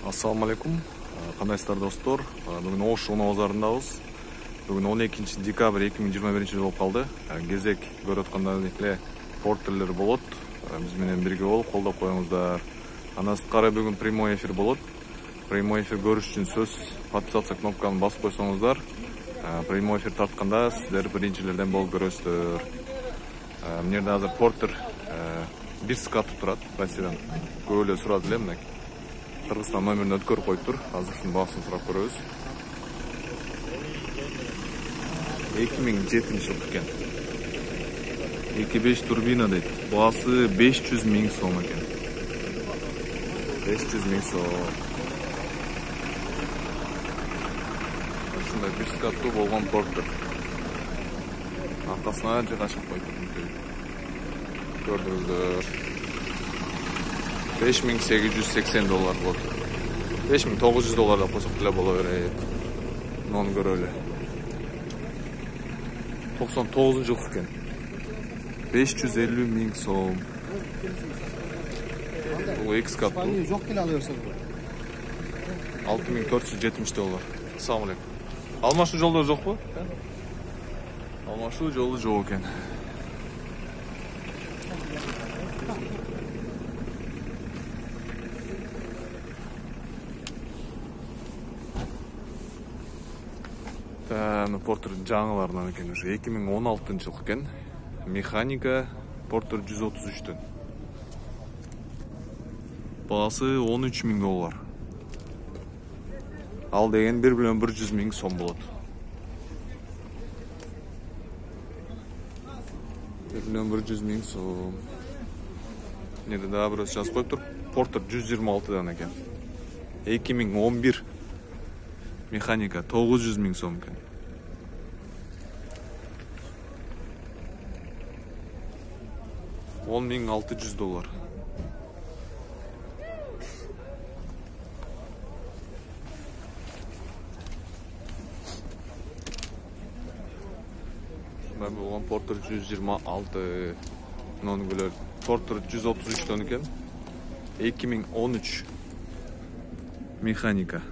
Assalamu alaikum. Кандайсыздар достор? Бүгін Ош Шуна базарындабыз. Бүгін 12 декабрь 2021 жыл болып қалды. Кезек көріп отқандарыңыз эле портерлер болот. Биз менен бирге болуп колдоп коюңуздар. Андан сырткары бүгүн прямой эфир болот. Прямой эфир көрүш үчүн сөзсүз подписаться кнопканы басып койсоңуздар, прямой эфир тартканда сиздер биринчилерден болуп көрөсүздөр. Мына жерде азыр портер бир скатып турат. Россиядан көп эле сурап эле мына Кыргызстан номерин өткөрүп коюптур. Азыр ушунун баасын сурап көрөбүз. 2007 жыл экен. 2.5 турбина дейт. Баасы 500 миң сом экен. 500 миң сом. Ушундай бир скаттуу болгон портер. Аркасына жайгашып коюптур. Көрдүңүздөр. $5880 болот. $5900 да койсок деле боло берет. Муну көрөлү. 99 жыл экен. 550 миң сом. Бул экскат. Жок деле ала берсең. $6470. Assalamu alaikum. Алмашуу жолдор жокпу? Алмашуу жолу жок экен. Портер жаңыларынан экен, уже 2016 жыл экен. Механика Портер 133төн. Баасы $13.000. Ал деген 1.100 миң сом болот. 1.100 миң сом. Неде да бирөөсү жазып коюптур. Портер 126дан экен. 2011 механика $900 миң сом экен. $10.600. Ben bu olan Porter 126 non-güler. Porter 133'ten eкен. 2013 mekanika.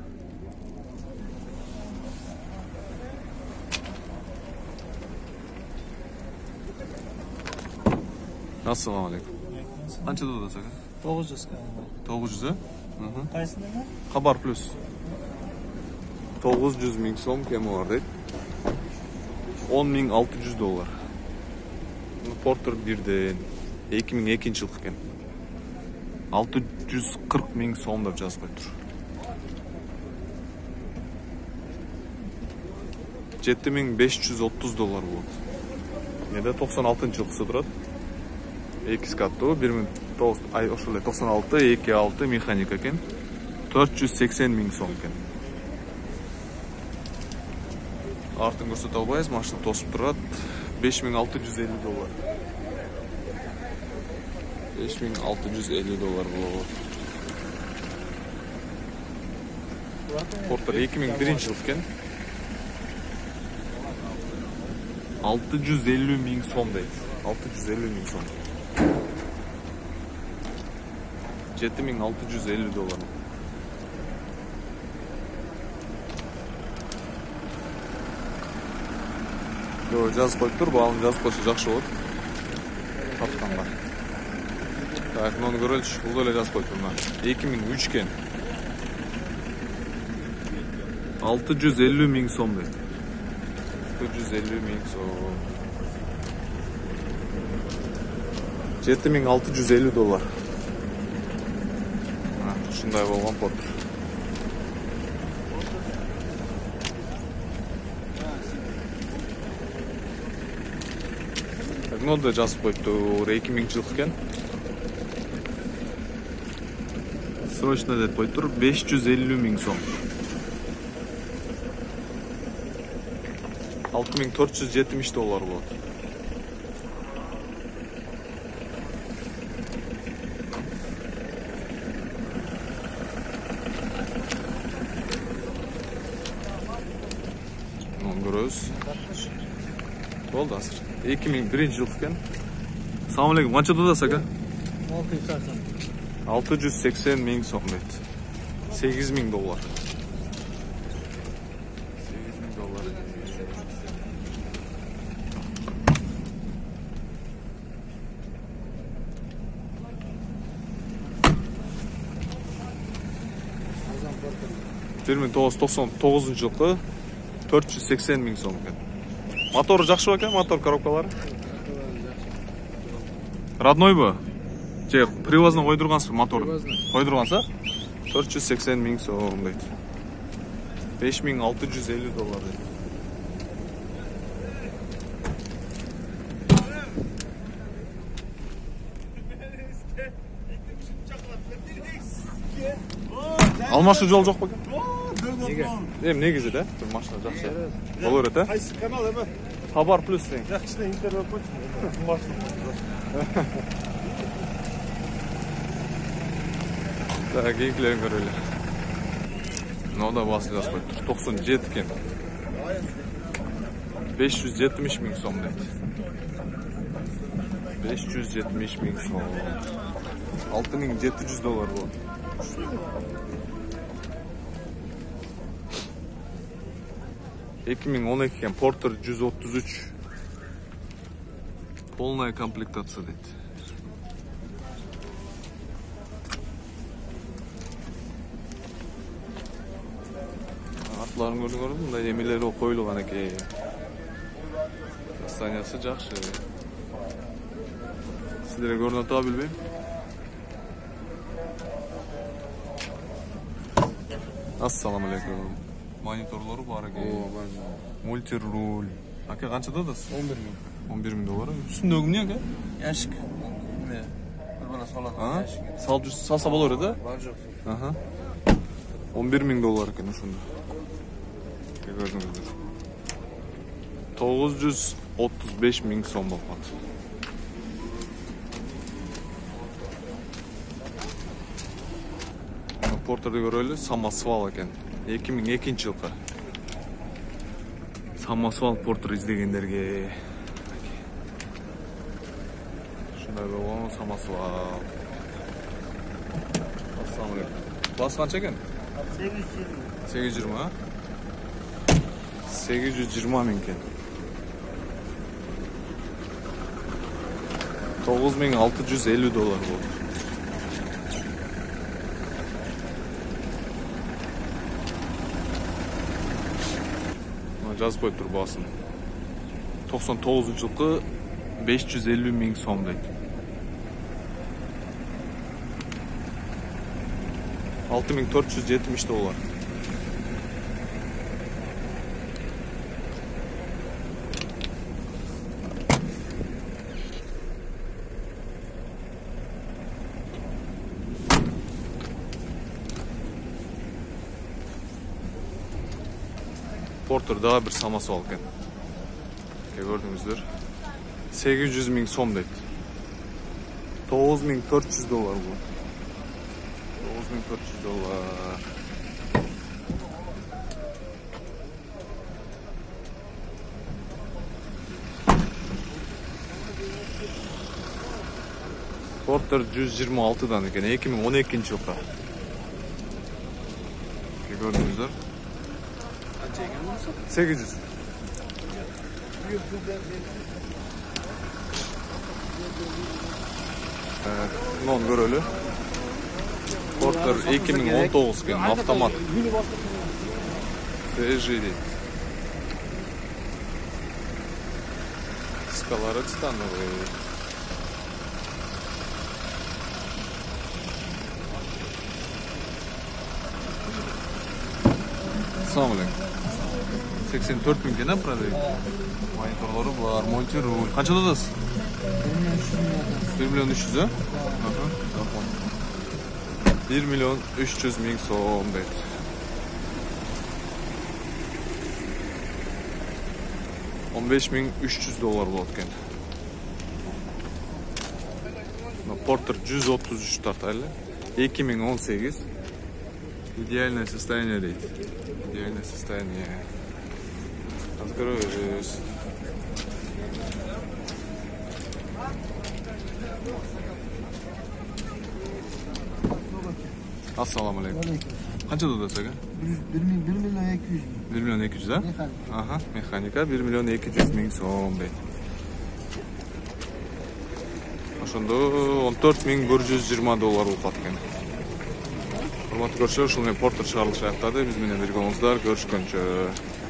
Assalamu alaikum. Qancha to'lasak? 900. 900? Qaysini? Xabar plus. 900 ming so'm kemi bor deydi. $10.600. Porter 1'den 2002 yıl ekan. 640 ming so'm deb yozib qo'yibdir. $7.530 bo'ladi. Neda 96 yıl turadi. X kattı, 96, 2.6 mexanika ekan. 480 ming so'm ekan. Артын көрсөтө албайбыз, машина тосуп турат. $5.650. $5.650 болот. Портер 2001 жыл экен. 650 миң сом дейт. 650 миң сом. $7.650. Жазып коюптур, баалын жазып койсо жакшы болот. Тартканга. Так, муну көрөлүчү, бул эле жазып коюптур мына. 2003 экен. 650 миң сом дейт. 650 миң сом. $7.650. Ушундай болгон портер. Нода жазып коюптур, 2000 жыл экен. Срочно деп коюптур, $550 миң сом. $6.470 болот. Көрөбүз. Болду азыр. 2001 жыл экен. Assalamu alaikum. Qancha to'lasak? 680. 680 ming so'm deydi. $8.000. $8.000. Azam porter. 1999 жылқы 480.000 сом екен. Моторы жақсы екен, мотор коробкалары. Родной бу? Же привозно қойдырғансыз мотор? Қойдырғанса? 480.000 сом дейді. $5.650 дейді. Алмашы жол жоқ па екен? Неге? Негізі да? Бір машина жақсы. Болар еді, Қайсы канал эме? Хабар плюс дең. Жақшыда интервью қойшы. Так, кейкілерін көрелі. Мынау басы жазып қойды. 97 екен. 570.000 сом дейді. 570.000 сом. $6.700 болады. $2012 екен, Porter 133. Полная комплектация дейді. Атларын көрдіңіз, мындай емелері қойылған екен. Состояниясы жақсы. Сіздерге көрініп тұра білмеймін. Ассаламу алейкум. Мониторлары бар екен. Мультируль. Аке қаншада дасыз? $11.000. Үстіндегі не аке? Яшік. Bir bana salatan яшік. Салса болар еді? Бар жоқ. Аха. $11.000 екен ошондо. Көрдүңүздөр. 935.000 сом болот. Портерди көрөлү, самосвал екен. 2002 жылкы. Самосвал Портер издегендерге. Шундай болгон самосвал. Ассаламу алейкум. Бас канча екен? 820, а? 820 екен. $9.650 болды. Жазып қойып тұр басын. 99 жылқы 550.000 сом дейді. $6.470. Porter daha bir самосвал екен. Көрдіңіздер. $800.000 сом дейді. $9.400 бұл. $9.400. Porter 126'dan екен. 2012 жылғы. Көрдіңіздер. 800. Non görölü. Porter 2019 екен, автомат. Свежий дейді. Скалары становые. Assalamu alaikum. 84.000 екен, продают. Мониторлары бар, мультируль. Қаншада дасыз? 1.300.000, а? 1.300.000 сом дейді. $15.300 болады екен. Porter 133 тартайлы. 2018. Идеальное состояние дейді. Идеальное состояние. Откроюсь. Ассаламу алейкум. Qancha desa aka? 1 milyon 200 bin. 1 milyon 200 ha? Mexanik. Aha, mexanika 1 milyon 200 ming so'm deydi. Ошондо 14.120 доллар болуп калат экен. Урматтуу көрүүчүлөр, ушул менен Портер чыгарылышы аяктады. Биз менен бирге болуңуздар. Көрүшкөнчө.